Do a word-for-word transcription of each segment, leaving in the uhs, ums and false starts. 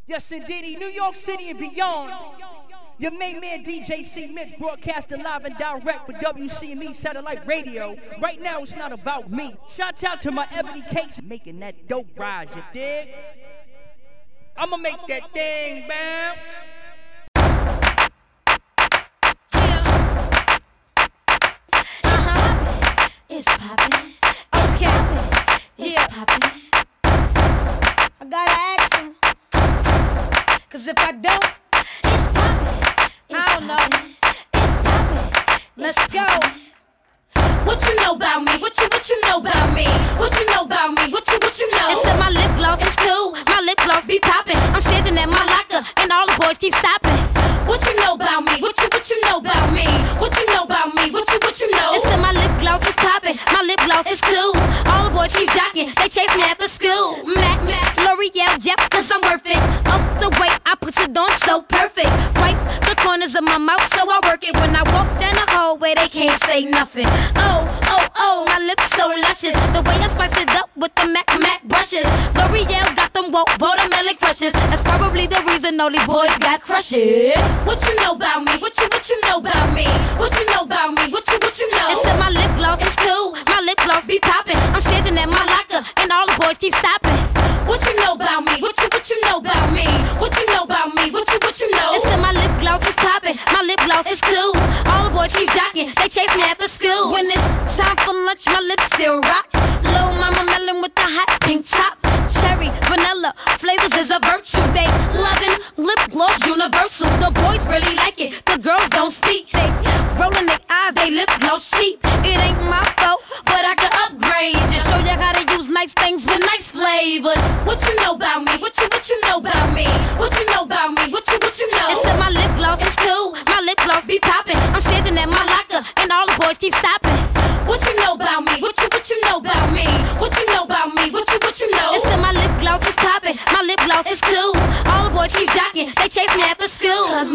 Yes, indeed, New York City and beyond. Your main man D J C Mitch broadcasting live and direct for W C M E Satellite Radio. Right now, it's not about me. Shout out to my ebonicakes making that dope rise, you dig? I'ma make that thing bounce. It's poppin', it's cappin', it's poppin'. I gotta ask him, cause if I don't, it's poppin', I don't know, it's poppin', let's go. What you know about me? What you, what you know about me? What you know about me? What you, what you know? They said my lip gloss is cool, my lip gloss be poppin'. I'm standing at my locker, and all the boys keep stopping. What you know about me? What you, what you know about me? What you know about me? What you, what you know? They said my lip gloss is poppin', my lip gloss is cool. All the boys keep jocking, they chase me after school. Mac, Mac, L'Oreal, yep, cause I'm worth it. Oh, the way I put it on so perfect. Wipe the corners of my mouth so I work it. When I walk down the hallway, they can't say nothing. Oh, oh, oh, my lips so luscious. The way I spice it up with the Mac, Mac brushes. L'Oreal got them woke watermelon crushes. That's probably the reason all these boys got crushes. What you know about me? What you, what you know about me? What you know about me? What you, what you know? They said my lip gloss is cool, my lip gloss be poppin'. I'm standing at my locker, and all the boys keep stopping. What you know about me? What you, what you know about me? What you know about me? What you, what you know? They said my lip gloss is poppin', my lip gloss is cool. All the boys keep jocking, they chase me after school. When it's time for lunch, my lips still rock. Lil' mama melon with the hot pink top. Cherry, vanilla, flavors is a virtue. They lovin' lip gloss universal. The boys really like it, the girls don't speak. They rollin' their eyes, they lip gloss cheap. It ain't my fault, but I can upgrade. Just show you how to use nice things with nice flavors. What you know about me? What you, what you know about me? What you know about me? What you, what you know? They said my lip gloss is cool, my lip gloss be poppin'. I'm standing at my locker, and all the boys keep stopping. What you know about me? What you, what you know about me? What you know about me? What you, what you know? They said my lip gloss is poppin', my lip gloss is cool. All the boys keep jocking, they chase me after school. Cause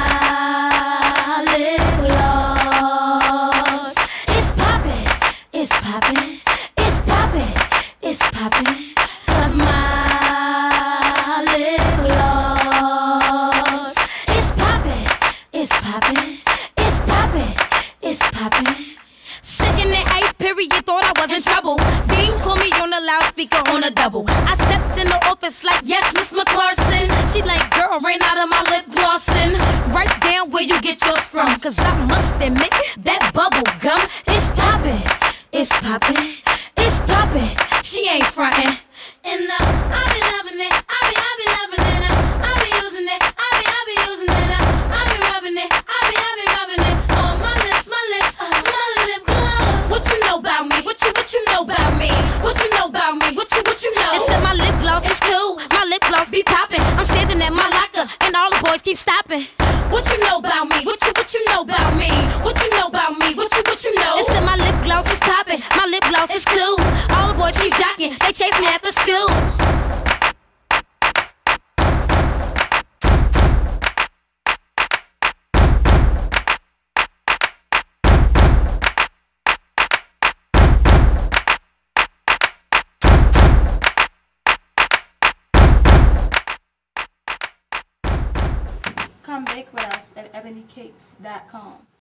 my lip gloss is poppin', it's poppin', it's poppin', it's poppin'. Cause my lip gloss is poppin', it's poppin', it's poppin', it's poppin'. Sitting in eighth period, thought I was in trouble. Dean called me on the loudspeaker on a double. I stepped in the office like, yes, Miss McClarson. She like, girl, ran out of my lip glossin'. Write down where you get yours from, cause I must admit, that bubble gum is poppin', it's poppin', it's poppin'. She ain't frontin'. And uh, I be loving it, I be, I be loving it. uh, I be using it, I be, I be using it. uh, I be rubbing it, I be, I be rubbing it. On my lips, my lips, uh, my lip gloss. What you know about me? What you, what you know about me? What you know about me? What you, what you know? They said my lip gloss is cool, my lip gloss be poppin'. I'm standing at my locker, and all the boys keep stopping. What you know about me? What you, what you know about me? What you know about me? What you, what you know? They said my lip gloss is poppin', my lip gloss is cool. All the boys keep jocking, they chase me after school. Come bake with us at ebony cakes dot com.